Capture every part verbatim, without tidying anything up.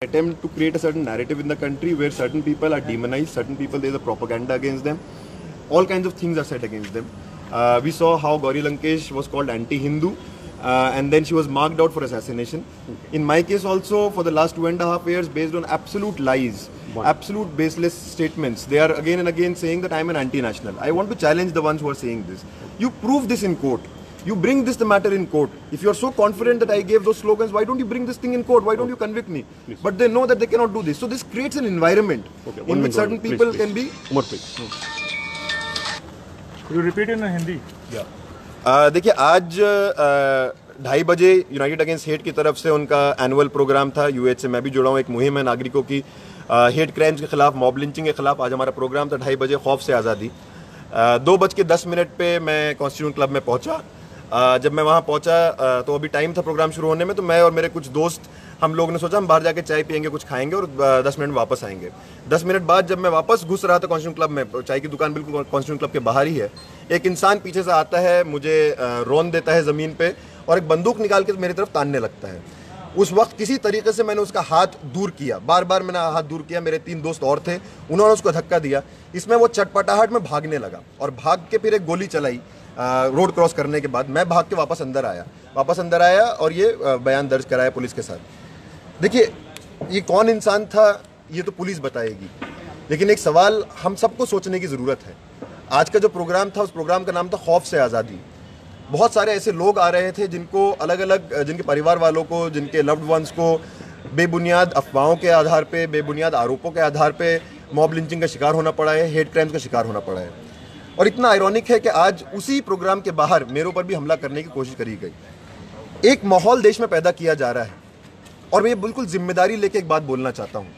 attempt to create a certain narrative in the country where certain people are demonized, certain people there is a propaganda against them, all kinds of things are said against them. Uh, we saw how Gauri Lankesh was called anti-Hindu uh, and then she was marked out for assassination. Okay. In my case also, for the last two and a half years, based on absolute lies, One. absolute baseless statements, they are again and again saying that I am an anti-national. I want to challenge the ones who are saying this. You prove this in court. You bring this the matter in court. If you are so confident that I gave those slogans, why don't you bring this thing in court? Why don't you convict me? Please. But they know that they cannot do this. So this creates an environment okay, in which certain please, people please. can be... Umar, please. Could you repeat in Hindi? Yeah. Uh, देखिए आज ढाई बजे United against hate की तरफ से उनका annual programme था। UH से मैं भी जुड़ा हूँ। एक मुहिम है नागरिकों की हेट क्राइम्स के खिलाफ, मॉब लिंचिंग के खिलाफ। आज हमारा प्रोग्राम था ढाई बजे, खौफ से आज़ादी। दो बज के दस मिनट पे मैं कॉन्स्टिट्यूशन क्लब में पहुंचा। Uh, जब मैं वहाँ पहुँचा uh, तो अभी टाइम था प्रोग्राम शुरू होने में, तो मैं और मेरे कुछ दोस्त हम लोग ने सोचा हम बाहर जाके चाय पियेंगे, कुछ खाएंगे और uh, दस मिनट वापस आएंगे। दस मिनट बाद जब मैं वापस घुस रहा था कॉन्स्टिट्यूशन क्लब में, चाय की दुकान बिल्कुल कॉन्स्टिट्यूशन क्लब के बाहर ही है, एक इंसान पीछे से आता है, मुझे uh, रौंद देता है ज़मीन पे और एक बंदूक निकाल के मेरी तरफ तानने लगता है। उस वक्त किसी तरीके से मैंने उसका हाथ दूर किया, बार बार मैंने हाथ दूर किया। मेरे तीन दोस्त और थे, उन्होंने उसको धक्का दिया। इसमें वो चटपटाहट में भागने लगा और भाग के फिर एक गोली चलाई। रोड क्रॉस करने के बाद मैं भाग के वापस अंदर आया वापस अंदर आया और ये बयान दर्ज कराया पुलिस के साथ। देखिए ये कौन इंसान था ये तो पुलिस बताएगी, लेकिन एक सवाल हम सबको सोचने की ज़रूरत है। आज का जो प्रोग्राम था, उस प्रोग्राम का नाम था खौफ से आज़ादी। बहुत सारे ऐसे लोग आ रहे थे जिनको अलग अलग, जिनके परिवार वालों को, जिनके लव्ड वंस को बेबुनियाद अफवाहों के आधार पे, बेबुनियाद आरोपों के आधार पे मॉब लिंचिंग का शिकार होना पड़ा है, हेट क्राइम्स का शिकार होना पड़ा है। और इतना आयरॉनिक है कि आज उसी प्रोग्राम के बाहर मेरे ऊपर भी हमला करने की कोशिश करी गई। एक माहौल देश में पैदा किया जा रहा है और मैं ये बिल्कुल जिम्मेदारी लेके एक बात बोलना चाहता हूँ।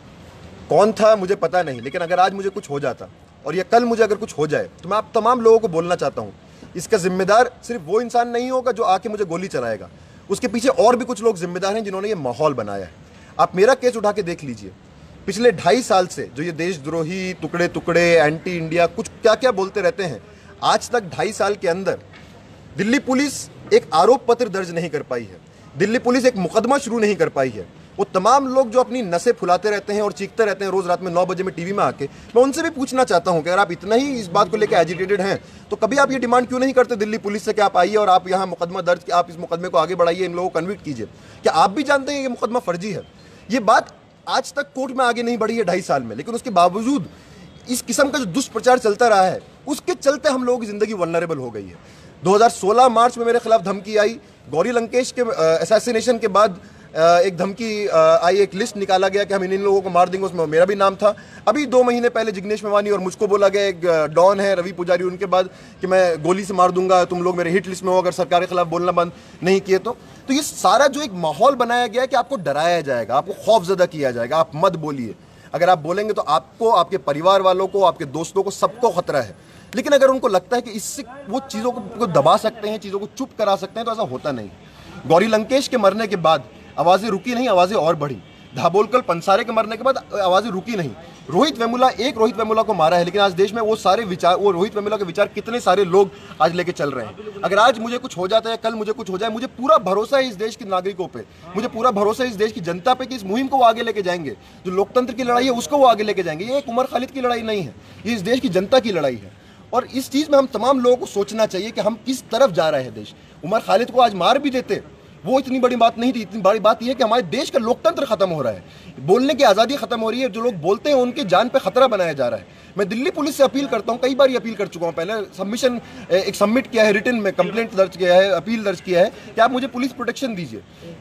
कौन था मुझे पता नहीं, लेकिन अगर आज मुझे कुछ हो जाता और या कल मुझे अगर कुछ हो जाए तो मैं आप तमाम लोगों को बोलना चाहता हूँ, इसका जिम्मेदार सिर्फ वो इंसान नहीं होगा जो आके मुझे गोली चलाएगा। उसके पीछे और भी कुछ लोग जिम्मेदार हैं जिन्होंने ये माहौल बनाया है। आप मेरा केस उठा के देख लीजिए। पिछले ढाई साल से जो ये देशद्रोही, टुकड़े टुकड़े, एंटी इंडिया, कुछ क्या क्या बोलते रहते हैं, आज तक ढाई साल के अंदर दिल्ली पुलिस एक आरोप पत्र दर्ज नहीं कर पाई है। दिल्ली पुलिस एक मुकदमा शुरू नहीं कर पाई है। वो तमाम लोग जो अपनी नसें फुलाते रहते हैं और चीखते रहते हैं रोज रात में नौ बजे में टीवी में आके, मैं उनसे भी पूछना चाहता हूं कि अगर आप इतना ही इस बात को लेकर एजिटेटेड हैं तो कभी आप ये डिमांड क्यों नहीं करते दिल्ली पुलिस से कि आप आइए और आप यहाँ मुकदमा दर्ज, आप इस मुकदमे को आगे बढ़ाइए, इन लोगों को कन्विक्ट कीजिए। क्या आप भी जानते हैं ये मुकदमा फर्जी है? ये बात आज तक कोर्ट में आगे नहीं बढ़ी है ढाई साल में, लेकिन उसके बावजूद इस किस्म का जो दुष्प्रचार चलता रहा है, उसके चलते हम लोगों की जिंदगी वल्नरेबल हो गई है। दो हज़ार सोलह मार्च में मेरे खिलाफ धमकी आई। गौरी लंकेश के असैसिनेशन के बाद एक धमकी आई, एक लिस्ट निकाला गया कि हम इन इन लोगों को मार देंगे, उसमें मेरा भी नाम था। अभी दो महीने पहले जिग्नेश मेवानी और मुझको बोला गया, एक डॉन है रवि पुजारी, उनके बाद कि मैं गोली से मार दूंगा, तुम लोग मेरे हिट लिस्ट में हो अगर सरकार के खिलाफ बोलना बंद नहीं किए तो। तो ये सारा जो एक माहौल बनाया गया है कि आपको डराया जाएगा, आपको खौफजदा किया जाएगा, आप मत बोलिए। अगर आप बोलेंगे तो आपको, आपके परिवार वालों को, आपके दोस्तों को, सबको खतरा है। लेकिन अगर उनको लगता है कि इससे वो चीज़ों को दबा सकते हैं, चीज़ों को चुप करा सकते हैं, तो ऐसा होता नहीं। गौरी लंकेश के मरने के बाद आवाज़ें रुकी नहीं, आवाज़ें और बढ़ी। धाबोलकर पंसारे के मरने के बाद आवाज़ें रुकी नहीं। रोहित वेमुला, एक रोहित वेमुला को मारा है, लेकिन आज देश में वो सारे विचार, वो रोहित वेमुला के विचार कितने सारे लोग आज लेके चल रहे हैं। अगर आज मुझे कुछ हो जाता है, कल मुझे कुछ हो जाए, मुझे पूरा भरोसा है इस देश के नागरिकों पे, मुझे पूरा भरोसा है इस देश की जनता पे कि इस मुहिम को वो आगे लेके जाएंगे। जो लोकतंत्र की लड़ाई है उसको वो आगे लेके जाएंगे। ये एक उमर खालिद की लड़ाई नहीं है, ये इस देश की जनता की लड़ाई है। और इस चीज़ में हम तमाम लोगों को सोचना चाहिए कि हम किस तरफ जा रहे हैं देश। उमर खालिद को आज मार भी देते, वो इतनी बड़ी बात नहीं थी। इतनी बड़ी बात यह है कि हमारे देश का लोकतंत्र खत्म हो रहा है, बोलने की आज़ादी खत्म हो रही है। जो लोग बोलते हैं उनके जान पे खतरा बनाया जा रहा है। मैं दिल्ली पुलिस से अपील करता हूं, कई बार ये अपील कर चुका हूं, पहले सबमिशन एक सबमिट किया है, रिटन में कंप्लेंट दर्ज किया है, अपील दर्ज किया है कि आप मुझे पुलिस प्रोटेक्शन दीजिए।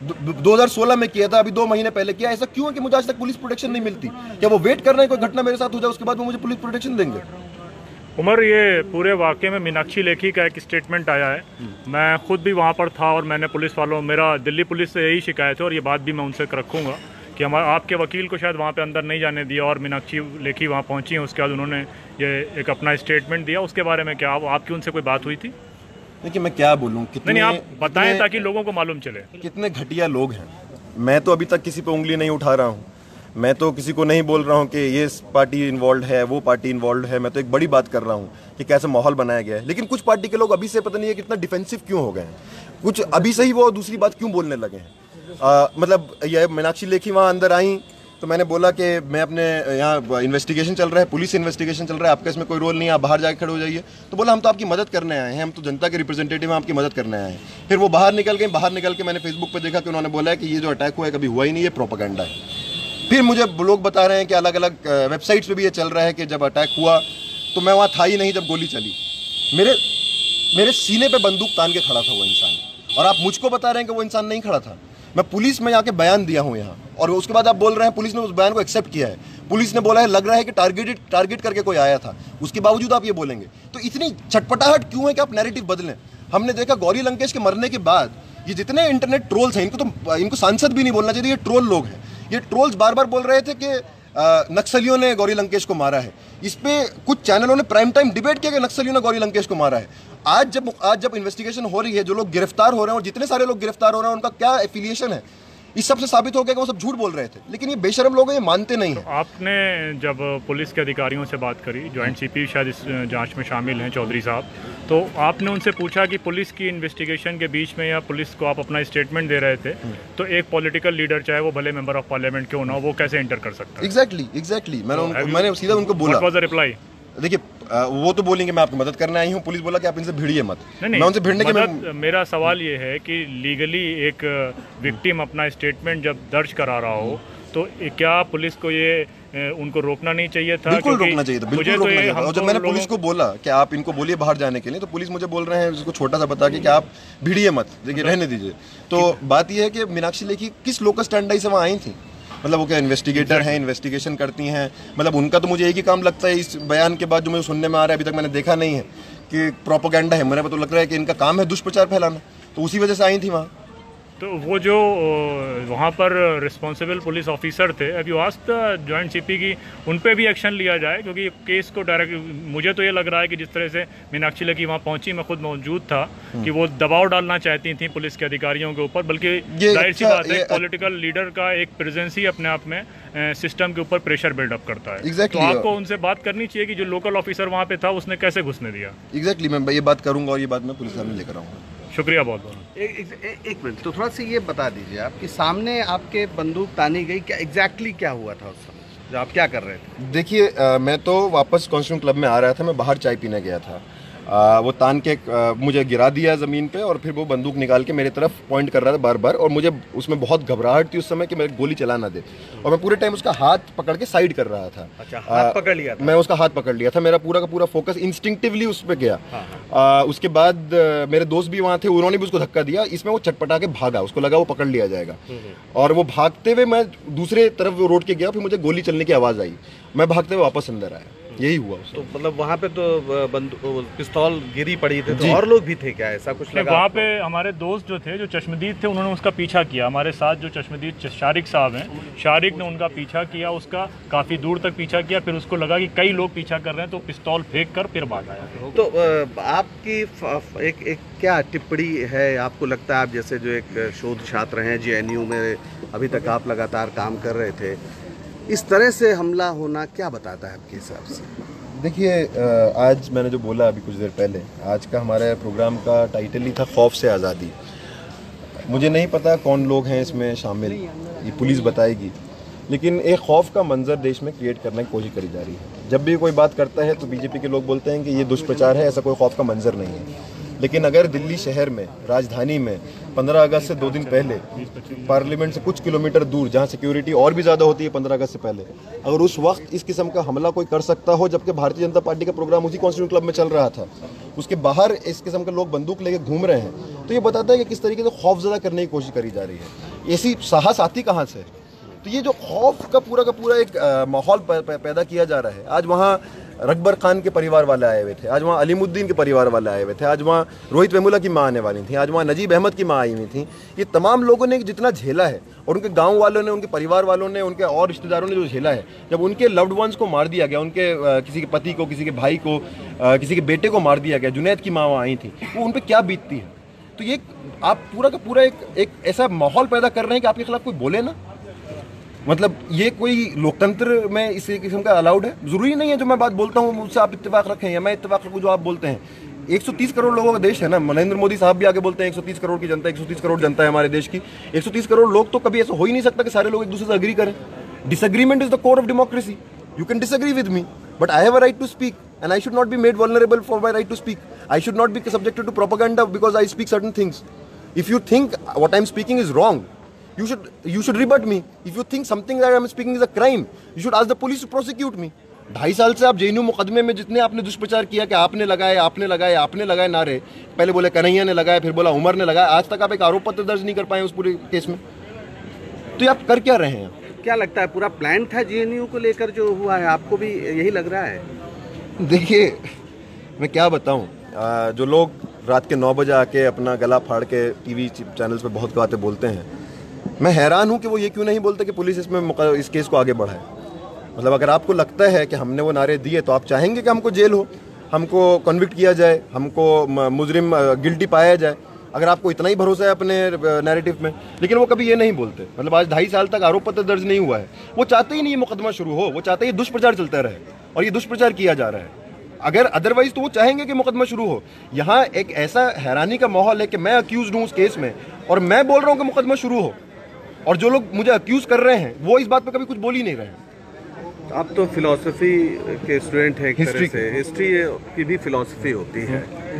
दो हज़ार सोलह में किया था, अभी दो महीने पहले किया। ऐसा क्यों है कि मुझे आज तक पुलिस प्रोटेक्शन नहीं मिलती? क्या वो वेट कर रहे हैं कोई घटना मेरे साथ हो जाए उसके बाद वो मुझे पुलिस प्रोटेक्शन देंगे? उमर, ये पूरे वाक़े में मीनाक्षी लेखी का एक स्टेटमेंट आया है। मैं खुद भी वहाँ पर था और मैंने पुलिस वालों, मेरा दिल्ली पुलिस से यही शिकायत है और ये बात भी मैं उनसे रखूँगा कि हमारे आपके वकील को शायद वहाँ पे अंदर नहीं जाने दिया और मीनाक्षी लेखी वहाँ पहुँची हैं। उसके बाद उन्होंने ये एक अपना स्टेटमेंट दिया। उसके बारे में क्या आप, आपकी उनसे कोई बात हुई थी? देखिए मैं क्या बोलूँ, कितने नहीं, आप बताएं ताकि लोगों को मालूम चले कितने घटिया लोग हैं। मैं तो अभी तक किसी पे उंगली नहीं उठा रहा हूँ, मैं तो किसी को नहीं बोल रहा हूँ कि ये पार्टी इन्वॉल्व है, वो पार्टी इन्वॉल्व है। मैं तो एक बड़ी बात कर रहा हूँ कि कैसे माहौल बनाया गया है। लेकिन कुछ पार्टी के लोग अभी से पता नहीं है कितना डिफेंसिव क्यों हो गए हैं, कुछ अभी से ही वो दूसरी बात क्यों बोलने लगे हैं। आ, मतलब ये मीनाक्षी लेखी वहाँ अंदर आई तो मैंने बोला कि मैं अपने यहाँ इन्वेस्टिगेशन चल रहा है, पुलिस इन्वेस्टिगेशन चल रहा है, आपका इसमें कोई रोल नहीं है, आप बाहर जाके खड़े हो जाइए। तो बोला हम तो आपकी मदद करने आए हैं, हम तो जनता के रिप्रेजेंटेटिव हैं, आपकी मदद करने आए हैं। फिर वो बाहर निकल गए। बाहर निकल के मैंने फेसबुक पे देखा कि उन्होंने बोला है कि ये जो अटैक हुआ है कभी हुआ ही नहीं, ये प्रोपेगेंडा है। फिर मुझे लोग बता रहे हैं कि अलग अलग वेबसाइट्स पर भी ये चल रहा है कि जब अटैक हुआ तो मैं वहाँ था ही नहीं जब गोली चली। मेरे मेरे सीने पर बंदूक तान के खड़ा था वो इंसान, और आप मुझको बता रहे हैं कि वो इंसान नहीं खड़ा था। मैं पुलिस में आके बयान दिया हूँ यहाँ, और उसके बाद आप बोल रहे हैं पुलिस ने उस बयान को एक्सेप्ट किया है। पुलिस ने बोला है लग रहा है कि टारगेटेड टारगेट करके कोई आया था, उसके बावजूद आप ये बोलेंगे। तो इतनी छटपटाहट क्यों है कि आप नैरेटिव बदलें? हमने देखा गौरी लंकेश के मरने के बाद ये जितने इंटरनेट ट्रोल्स हैं, इनको तो इनको सांसद भी नहीं बोलना चाहिए, ये ट्रोल लोग हैं। ये ट्रोल्स बार बार बोल रहे थे कि नक्सलियों ने गौरी लंकेश को मारा है। इस पे कुछ चैनलों ने प्राइम टाइम डिबेट किया कि नक्सलियों ने गौरी लंकेश को मारा है। आज जब आज जब इन्वेस्टिगेशन हो रही है, जो लोग गिरफ्तार हो रहे हैं और जितने सारे लोग गिरफ्तार हो रहे हैं उनका क्या एफिलिएशन है, इस सब से साबित हो गया कि वो सब झूठ बोल रहे थे। लेकिन ये बेशरम लोग हैं, ये मानते नहीं हैं। तो आपने जब पुलिस के अधिकारियों से बात करी, जॉइंट सीपी शायद इस जांच में शामिल हैं चौधरी साहब, तो आपने उनसे पूछा कि पुलिस की इन्वेस्टिगेशन के बीच में या पुलिस को आप अपना स्टेटमेंट दे रहे थे, तो एक पॉलिटिकल लीडर चाहे वो भले मेंबर ऑफ पार्लियामेंट क्यों ना हो, वो कैसे इंटर कर सकता है? एग्जैक्टली एग्जैक्टली मैंने मैंने सीधा उनको बोला। What was the reply? देखिए वो तो बोलेंगे मैं आपकी मदद करने आई हूँ, पुलिस बोला कि आप इनसे भिड़िए मत। नहीं, नहीं, मैं उनसे भिड़ने के मैं... मेरा सवाल ये है कि लीगली एक विक्टिम अपना स्टेटमेंट जब दर्ज करा रहा हो तो क्या पुलिस को ये उनको रोकना नहीं चाहिए था? बिल्कुल रोकना चाहिए था, बिल्कुल रोकना चाहिए था। और जब मैंने पुलिस को बोला कि आप इनको बोलिए बाहर जाने के लिए, तो पुलिस मुझे बोल रहे हैं इसको छोटा सा बता के कि आप भिड़िए मत, देखिए रहने दीजिए। तो बात यह है कि मीनाक्षी लेखी किस लोकल स्टैंड से वहाँ आई थी? मतलब वो क्या इन्वेस्टिगेटर हैं, इन्वेस्टिगेशन करती हैं, मतलब उनका तो मुझे एक ही काम लगता है इस बयान के बाद जो मुझे सुनने में आ रहा है, अभी तक मैंने देखा नहीं है कि प्रोपेगेंडा है। मेरे को तो लग रहा है कि इनका काम है दुष्प्रचार फैलाना, तो उसी वजह से आई थी वहाँ। तो वो जो वहाँ पर रिस्पॉन्सिबल पुलिस ऑफिसर थे, अभी वास्त जॉइंट सीपी की उन पे भी एक्शन लिया जाए, क्योंकि केस को डायरेक्ट, मुझे तो ये लग रहा है कि जिस तरह से मीनाक्षी लेखी वहाँ पहुँची, मैं खुद मौजूद था, कि वो दबाव डालना चाहती थी पुलिस के अधिकारियों के ऊपर, बल्कि जाहिर सी बात है पॉलिटिकल लीडर का एक प्रेजेंस ही अपने आप में सिस्टम के ऊपर प्रेशर बिल्डअप करता है। exactly. तो आपको उनसे बात करनी चाहिए कि जो लोकल ऑफिसर वहाँ पे था उसने कैसे घुसने दिया। एग्जैक्टली exactly, मैं ये बात करूँगा और ये बात मैं पुलिस सामने लेकर आऊँगा। शुक्रिया बहुत बहुत। एक, एक, एक मिनट, तो थोड़ा सा ये बता दीजिए आप कि सामने आपके बंदूक तानी गई, क्या एग्जैक्टली क्या हुआ था उस समय, जो आप क्या कर रहे थे? देखिए मैं तो वापस कॉन्स्टिट्यूशन क्लब में आ रहा था, मैं बाहर चाय पीने गया था। आ, वो तान के आ, मुझे गिरा दिया ज़मीन पे, और फिर वो बंदूक निकाल के मेरे तरफ पॉइंट कर रहा था बार बार, और मुझे उसमें बहुत घबराहट थी उस समय कि मेरे गोली चला ना दे, और मैं पूरे टाइम उसका हाथ पकड़ के साइड कर रहा था। अच्छा, हाथ आ, पकड़ लिया था? मैं उसका हाथ पकड़ लिया था, मेरा पूरा का पूरा फोकस इंस्टिंक्टिवली उस पर गया। आ, उसके बाद आ, मेरे दोस्त भी वहाँ थे, उन्होंने भी उसको धक्का दिया, इसमें वो चटपटा के भागा, उसको लगा वो पकड़ लिया जाएगा, और वो भागते हुए मैं दूसरे तरफ रोड के गया, फिर मुझे गोली चलने की आवाज़ आई, मैं भागते हुए वापस अंदर आया, यही हुआ। तो मतलब वहाँ पे तो पिस्तौल गिरी पड़ी थी, तो और लोग भी थे क्या, ऐसा कुछ लगा? वहाँ पे हमारे दोस्त जो थे, जो चश्मदीद थे, उन्होंने उसका पीछा किया। हमारे साथ जो चश्मदीद शारिक साहब हैं, शारिक ने उनका पीछा किया, उसका काफ़ी दूर तक पीछा किया, फिर उसको लगा कि कई लोग पीछा कर रहे हैं, तो पिस्तौल फेंक कर फिर भाग आया। तो आपकी एक एक क्या टिप्पणी है, आपको लगता है आप जैसे जो एक शोध छात्र हैं जे एन यू में, अभी तक आप लगातार काम कर रहे थे, इस तरह से हमला होना क्या बताता है आपके हिसाब से? देखिए आज मैंने जो बोला अभी कुछ देर पहले, आज का हमारे प्रोग्राम का टाइटल ही था खौफ से आज़ादी। मुझे नहीं पता कौन लोग हैं इसमें शामिल, ये पुलिस बताएगी, लेकिन एक खौफ का मंजर देश में क्रिएट करने की कोशिश करी जा रही है। जब भी कोई बात करता है तो बीजेपी के लोग बोलते हैं कि ये दुष्प्रचार है, ऐसा कोई खौफ का मंजर नहीं है। लेकिन अगर दिल्ली शहर में, राजधानी में पंद्रह अगस्त से दो दिन पहले पार्लियामेंट से कुछ किलोमीटर दूर, जहां सिक्योरिटी और भी ज़्यादा होती है पंद्रह अगस्त से पहले, अगर उस वक्त इस किस्म का हमला कोई कर सकता हो, जबकि भारतीय जनता पार्टी का प्रोग्राम उसी कॉन्स्टिट्यूशन क्लब में चल रहा था, उसके बाहर इस किस्म के लोग बंदूक लेके घूम रहे हैं, तो ये बताता है कि किस तरीके से खौफजदा करने की कोशिश करी जा रही है। ऐसी साहस आती कहाँ से? तो ये जो खौफ का पूरा का पूरा एक माहौल पैदा किया जा रहा है। आज वहाँ रकबर खान के परिवार वाले आए हुए थे, आज वहाँ अलीमुद्दीन के परिवार वाले आए हुए थे, आज वहाँ रोहित वेमुला की माँ आने वाली थी, आज वहाँ नजीब अहमद की माँ आई हुई थी। ये तमाम लोगों ने जितना झेला है, और उनके गांव वालों ने, उनके परिवार वालों ने, उनके और रिश्तेदारों ने जो झेला है, जब उनके लव्ड वंस को मार दिया गया, उनके आ, किसी के पति को, किसी के भाई को, आ, किसी के बेटे को मार दिया गया, जुनैद की माँ वहाँ आई थी, वो उन पर क्या बीतती है। तो ये आप पूरा का पूरा एक एक ऐसा माहौल पैदा कर रहे हैं कि आपके खिलाफ कोई बोले ना। मतलब ये कोई लोकतंत्र में इस किस्म का अलाउड है? ज़रूरी नहीं है जो मैं बात बोलता हूँ मुझसे आप इत्तेफाक रखें या मैं इत्तेफाक रखूँ जो आप बोलते हैं। एक सौ तीस करोड़ लोगों का देश है ना। नरेंद्र मोदी साहब भी आगे बोलते हैं एक सौ तीस करोड़ की जनता, एक सौ तीस करोड़ जनता है हमारे देश की। एक सौ तीस करोड़ लोग तो कभी ऐसा हो ही नहीं सकता कि सारे लोग एक दूसरे से अग्री करें। Disagreement is the core of democracy. You can disagree with me, but I have a right to speak and I should not be made vulnerable for my right to speak. I should not be subjected to propaganda because I speak certain things. If you think what I am speaking is wrong, you should you should rebut me. If you think something that I am speaking is a crime, you should ask the police to prosecute me. ढाई साल से आप JNU मुकदमे में जितने आपने दुष्प्रचार किया कि आपने लगाए आपने लगाए आपने लगाए नारे, पहले बोले कन्हैया ने लगाया, फिर बोला उमर ने लगाया, आज तक आप एक आरोप पत्र दर्ज नहीं कर पाए उस पूरे केस में। तो ये आप कर क्या रहे हैं? क्या लगता है पूरा प्लान था जेएनयू को लेकर जो हुआ है? आपको भी यही लग रहा है? देखिए, मैं क्या बताऊं, जो लोग रात के नौ बजे आके अपना गला फाड़ के टीवी चैनल्स पे बहुत बातें बोलते हैं, मैं हैरान हूं कि वो ये क्यों नहीं बोलते कि पुलिस इसमें इस केस को आगे बढ़ाए। मतलब अगर आपको लगता है कि हमने वो नारे दिए तो आप चाहेंगे कि हमको जेल हो, हमको कन्विक्ट किया जाए, हमको मुजरिम गिल्टी पाया जाए, अगर आपको इतना ही भरोसा है अपने नैरेटिव में। लेकिन वो कभी ये नहीं बोलते। मतलब आज ढाई साल तक आरोप पत्र दर्ज नहीं हुआ है। वो चाहते ही नहीं ये मुकदमा शुरू हो, वो चाहते ही दुष्प्रचार चलता रहे और ये दुष्प्रचार किया जा रहा है। अगर अदरवाइज तो वो चाहेंगे कि मुकदमा शुरू हो। यहाँ एक ऐसा हैरानी का माहौल है कि मैं अक्यूज हूँ उस केस में और मैं बोल रहा हूँ कि मुकदमा शुरू हो, और जो लोग मुझे अक्यूज कर रहे हैं वो इस बात पे कभी कुछ बोल ही नहीं रहे हैं। आप तो फिलॉसफी के स्टूडेंट हैं, हिस्ट्री से हिस्ट्री की भी फिलॉसफी होती है,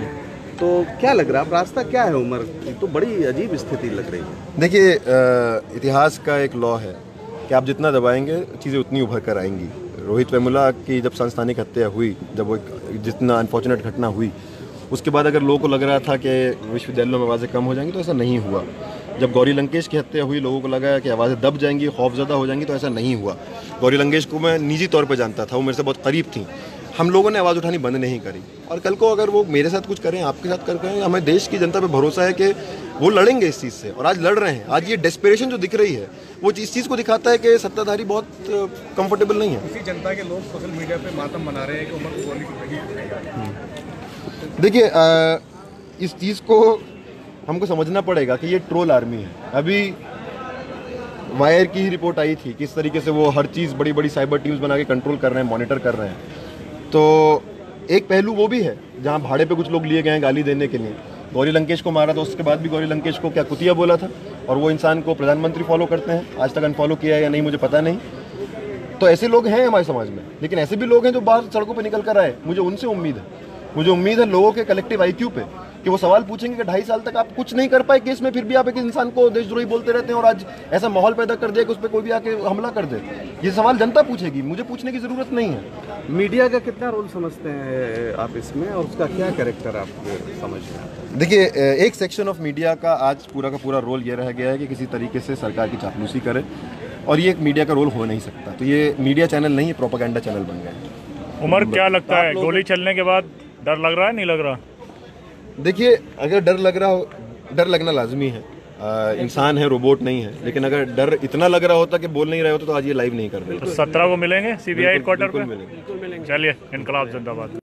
तो क्या लग रहा है रास्ता क्या है उमर? तो बड़ी अजीब स्थिति लग रही है। देखिए, इतिहास का एक लॉ है कि आप जितना दबाएंगे चीज़ें उतनी उभर कर आएंगी। रोहित वेमुला की जब संस्थानिक हत्या हुई, जब वो जितना अनफॉर्चुनेट घटना हुई, उसके बाद अगर लोगों को लग रहा था कि विश्वविद्यालयों में आवाज़ें कम हो जाएंगी तो ऐसा नहीं हुआ। जब गौरी लंकेश की हत्या हुई, लोगों को लगा कि आवाज़ें दब जाएंगी, खौफजदा हो जाएंगी, तो ऐसा नहीं हुआ। गौरी लंकेश को मैं निजी तौर पे जानता था, वो मेरे से बहुत करीब थी। हम लोगों ने आवाज़ उठानी बंद नहीं करी, और कल को अगर वो मेरे साथ कुछ करें, आपके साथ कर करें, हमें देश की जनता पे भरोसा है कि वो लड़ेंगे इस चीज़ से, और आज लड़ रहे हैं। आज ये डेस्परेशन जो दिख रही है वो इस चीज़ को दिखाता है कि सत्ताधारी बहुत कंफर्टेबल नहीं है। इसी जनता के लोग सोशल मीडिया पे मातम मना रहे हैं कि उमर को गोली लगी। देखिए, इस चीज़ को हमको समझना पड़ेगा कि ये ट्रोल आर्मी है। अभी वायर की ही रिपोर्ट आई थी किस तरीके से वो हर चीज़ बड़ी बड़ी साइबर टीम्स बना के कंट्रोल कर रहे हैं, मॉनिटर कर रहे हैं। तो एक पहलू वो भी है जहाँ भाड़े पे कुछ लोग लिए गए हैं गाली देने के लिए। गौरी लंकेश को मारा था, उसके बाद भी गौरी लंकेश को क्या कुतिया बोला था, और वो इंसान को प्रधानमंत्री फॉलो करते हैं। आज तक अनफॉलो किया है या नहीं मुझे पता नहीं। तो ऐसे लोग हैं हमारे समाज में, लेकिन ऐसे भी लोग हैं जो बाहर सड़कों पर निकल कर आए। मुझे उनसे उम्मीद है, मुझे उम्मीद है लोगों के कलेक्टिव आई क्यू पे, कि वो सवाल पूछेंगे कि ढाई साल तक आप कुछ नहीं कर पाए केस में, फिर भी आप एक इंसान को देशद्रोही बोलते रहते हैं और आज ऐसा माहौल पैदा कर दिया कि उस पर कोई भी आके हमला कर दे। ये सवाल जनता पूछेगी, मुझे पूछने की जरूरत नहीं है। मीडिया का कितना रोल समझते हैं आप इसमें, और उसका क्या कैरेक्टर आपको समझ में आता है? देखिए, एक सेक्शन ऑफ मीडिया का आज पूरा का पूरा रोल ये रह गया है कि किसी तरीके से सरकार की चापलूसी करे, और ये एक मीडिया का रोल हो नहीं सकता। तो ये मीडिया चैनल नहीं, प्रोपेगेंडा चैनल बन गया। उमर, क्या लगता है गोली चलने के बाद डर लग रहा है, नहीं लग रहा? देखिए, अगर डर लग रहा हो, डर लगना लाजमी है। आ, इंसान है, रोबोट नहीं है। लेकिन अगर डर इतना लग रहा होता कि बोल नहीं रहे होते तो आज ये लाइव नहीं कर रहे। तो सत्रह को मिलेंगे सीबीआई हेडक्वार्टर पे? मिलेंगे। चलिए, इनकलाब जिंदाबाद।